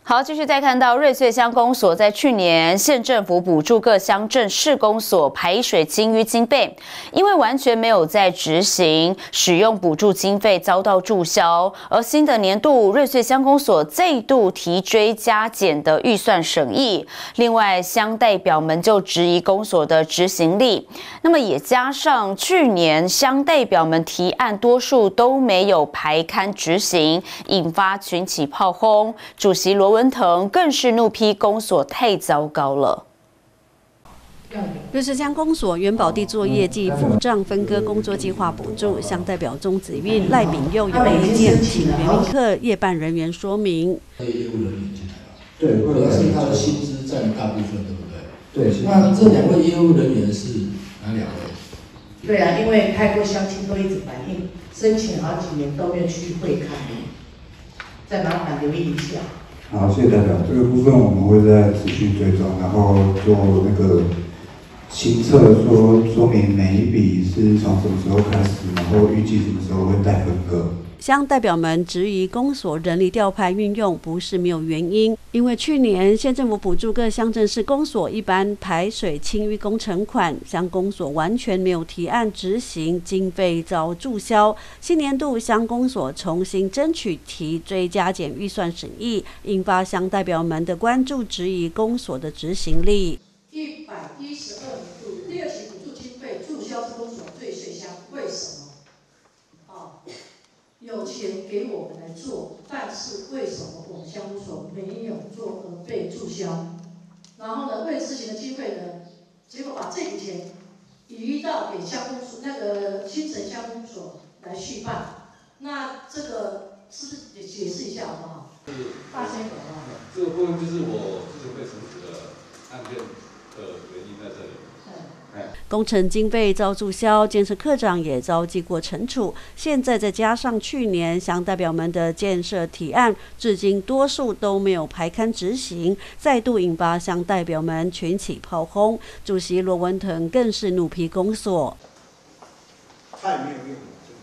好，继续再看到瑞穗乡公所在去年县政府补助各乡镇市公所排水清淤经费，因为完全没有在执行，使用补助经费遭到注销。而新的年度瑞穗乡公所再度提追加减的预算审议，另外乡代表们就质疑公所的执行力。那么也加上去年乡代表们提案多数都没有排刊执行，引发群起炮轰。主席罗文腾更是怒批公所太糟糕了。 瑞穗乡公所原保地作业暨付账分割工作计划补助，乡代表钟子韵、赖炳佑有意见，请原民课业办人员说明。 业务人员进来了， 对， 主要是他的薪资占大部分，对不对？ 对。 那这2位业务人员是哪2位？ 对啊，因为开过乡亲都一直反映，申请好几年都没有去会开，再麻烦留意一下。 好，谢谢代表。这个部分我们会再持续追踪，然后做那个清册，说明每一笔是从什么时候开始，然后预计什么时候会再分割。 乡代表们质疑公所人力调派运用不是没有原因，因为去年县政府补助各乡镇市公所一般排水清淤工程款，乡公所完全没有提案执行，经费遭注销。新年度乡公所重新争取提追加减预算审议，引发乡代表们的关注，质疑公所的执行力。 112年度第2期补助经费注销是公所瑞穗乡，为什么？有钱给我们来做，但是为什么我们乡公所没有做而被注销？然后呢，未执行的经费呢，结果把这笔钱移到给乡公所那个新城乡公所来续办。那这个是不是也解释一下好不好？大先生啊， 这个部分就是我之前被重组的案件的原因在这里。 工程经费遭注销，建设科长也遭记过惩处。现在再加上去年乡代表们的建设提案，至今多数都没有排刊执行，再度引发乡代表们群起炮轰。主席罗文腾更是怒批公所。 太没有用了。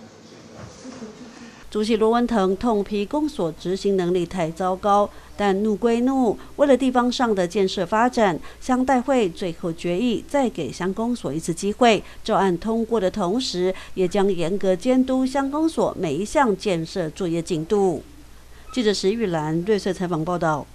主席罗文腾痛批公所执行能力太糟糕，但怒归怒，为了地方上的建设发展，乡代会最后决议再给乡公所一次机会，照案通过的同时，也将严格监督乡公所每一项建设作业进度。记者石玉兰瑞穗采访报道。